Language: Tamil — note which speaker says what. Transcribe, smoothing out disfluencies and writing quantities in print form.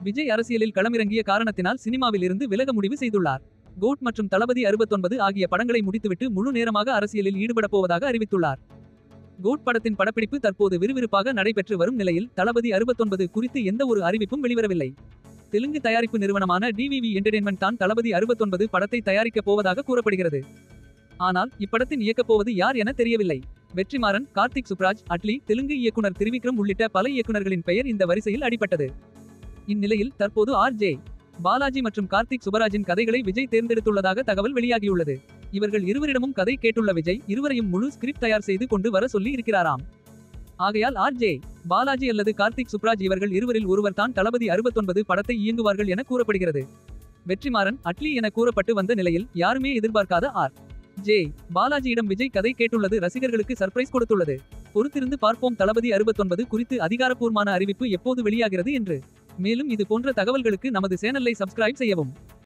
Speaker 1: விஜய் அரசியலில் களமிறங்கிய காரணத்தினால் சினிமாவில் இருந்து விலக முடிவு செய்துள்ளார். கோட் மற்றும் தளபதி 69 ஆகிய படங்களை முடித்துவிட்டு முழு நேரமாக அரசியலில் ஈடுபடப் போவதாக அறிவித்துள்ளார். கோட் படத்தின் படப்பிடிப்பு தற்போது விறுவிறுப்பாக நடைபெற்று வரும் நிலையில் தளபதி 69 குறித்து எந்த ஒரு அறிவிப்பும் வெளிவரவில்லை. தெலுங்கு தயாரிப்பு நிறுவனமான டிவிவி என்டர்டெயின்மெண்ட் தான் தளபதி 69 படத்தை தயாரிக்கப் போவதாக கூறப்படுகிறது. ஆனால் இப்படத்தின் இயக்கப்போவது யார் என தெரியவில்லை. வெற்றிமாறன், கார்த்திக் சுப்ராஜ், அட்லி, தெலுங்கு இயக்குனர் திரிவிக்ரம் உள்ளிட்ட பல இயக்குனர்களின் பெயர் இந்த வரிசையில் அடிபட்டது. இந்நிலையில் தற்போது ஆர்.ஜே. பாலாஜி மற்றும் கார்த்திக் சுப்பராஜின் கதைகளை விஜய் தேர்ந்தெடுத்துள்ளதாக தகவல் வெளியாகியுள்ளது. இவர்கள் இருவரிடமும் கதை கேட்டுள்ள விஜய் இருவரையும் முழு ஸ்கிரிப்ட் தயார் செய்து கொண்டு வர சொல்லி இருக்கிறாராம். ஆகையால் ஆர்.ஜே. பாலாஜி அல்லது கார்த்திக் சுப்ராஜ் இவர்கள் இருவரில் ஒருவர் தான் தளபதி 69 படத்தை இயங்குவார்கள் என கூறப்படுகிறது. வெற்றிமாறன், அட்லி என கூறப்பட்டு வந்த நிலையில் யாருமே எதிர்பார்க்காத ஆர்.ஜே. பாலாஜியிடம் விஜய் கதை கேட்டுள்ளது ரசிகர்களுக்கு சர்ப்ரைஸ் கொடுத்துள்ளது. பொறுத்திருந்து பார்ப்போம் தளபதி 69 குறித்து அதிகாரப்பூர்வமான அறிவிப்பு எப்போது வெளியாகிறது என்று. மேலும் இது போன்ற தகவல்களுக்கு நமது சேனலை சப்ஸ்கிரைப் செய்யவும்.